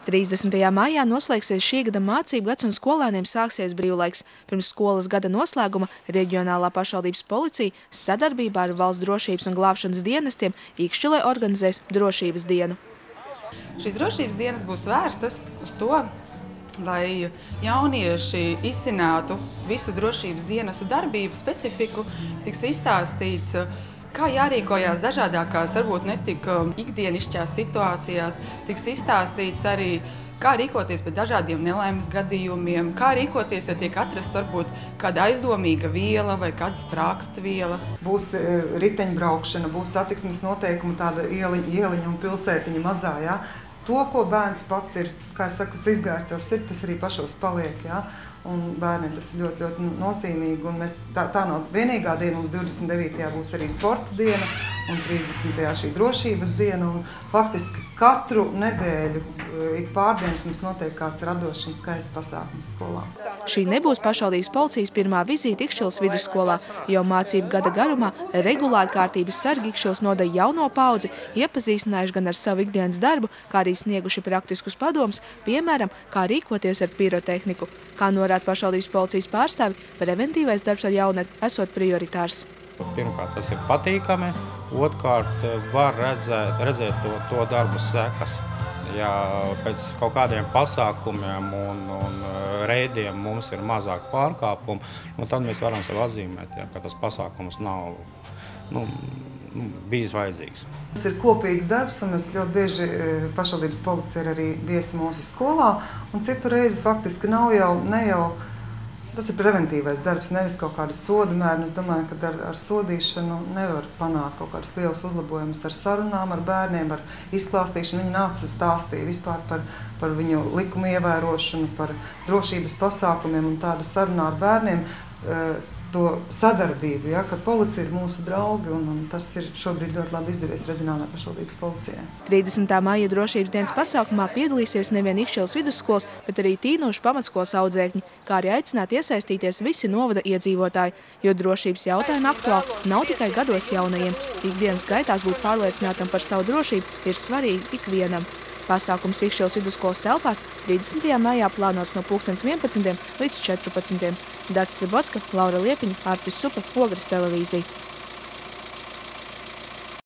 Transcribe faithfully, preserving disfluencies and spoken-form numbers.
trīsdesmitajā maijā noslēgsies šī gada mācību gads un skolēniem sāksies brīvlaiks. Pirms skolas gada noslēguma Reģionālā pašvaldības policija sadarbībā ar Valsts drošības un glābšanas dienestiem Ikšķilē organizēs drošības dienu. Šīs drošības dienas būs vērstas uz to, lai jaunieši izzinātu visu drošības dienestu darbību specifiku, tiks izstāstīts, kā jārīkojās dažādākās, varbūt netik ikdienišķās situācijās, tiks izstāstīts arī, kā rīkoties pret dažādiem nelaimes gadījumiem, kā rīkoties, ja tiek atrast varbūt kāda aizdomīga viela vai kāda sprāksta viela. Būs riteņbraukšana, būs satiksmes noteikumi, tāda ieliņa, ieliņa un pilsētiņa mazā. Ja? To, ko bērns pats ir, kā es saku, izgājis caur sirdi, tas arī pašos paliek. Ja? Un bērniem tas ir ļoti, ļoti nozīmīgi. Un mēs, tā, tā nav vienīgā diena, mums divdesmit devītajā būs arī sporta diena un trīsdesmitajā šī drošības diena. Un faktiski katru nedēļu, ik pārdienas mums notiek kāds radošs un skaists pasākums skolā. Šī nebūs pašvaldības policijas pirmā vizīte Ikšķiles vidusskolā. Jau mācību gada garumā regulāri kārtības sargi Ikšķiles nodaļa jauno paudzi iepazīstinājuši gan ar savu ikdienas darbu, kā arī snieguši praktiskus padomus, piemēram, kā rīkoties ar pirotehniku. Kā norāda pašvaldības policijas pārstāvi, preventīvais darbs ar jaunatni esot prioritārs. Pirmkārt, tas ir patīkami, otrkārt var redzēt, redzēt to, to darbu sekas. Ja pēc kaut kādiem pasākumiem un, un reidiem mums ir mazāk pārkāpumu, nu, tad mēs varam sev atzīmēt, ja, ka tas pasākums nav nu, bijis vajadzīgs. Tas ir kopīgs darbs, un mēs ļoti bieži pašvaldības policija ir arī viesi mūsu skolā, un citu reizi faktiski nav jau, ne jau, tas ir preventīvais darbs, nevis kaut kādas soda mēri. Es domāju, ka ar, ar sodīšanu nevar panākt kaut kādas lielas uzlabojumus ar sarunām, ar bērniem, ar izklāstīšanu. Viņi nāca stāstīja vispār par, par viņu likumu ievērošanu, par drošības pasākumiem un tāda sarunā ar bērniem. To sadarbību, ja, kad policija ir mūsu draugi, un, un tas ir šobrīd ļoti labi izdevies Reģionālajai pašvaldības policijai. trīsdesmitā maija drošības dienas pasākumā piedalīsies nevien Ikšķiles vidusskolas, bet arī Tīnošu pamatskolas audzēkņi, kā arī aicināt iesaistīties visi novada iedzīvotāji, jo drošības jautājumi aktuāli nav tikai gados jaunajiem. Ikdienas gaitās būt pārliecinātam par savu drošību ir svarīgi ikvienam. Pasākums Ikšķiles vidusskolas telpās trīsdesmitajā maijā plānots no pulkstens vienpadsmitiem līdz četrpadsmitiem. Dats Tribotska, Laura Liepiņa, Artis Supa, Ogres televīzija.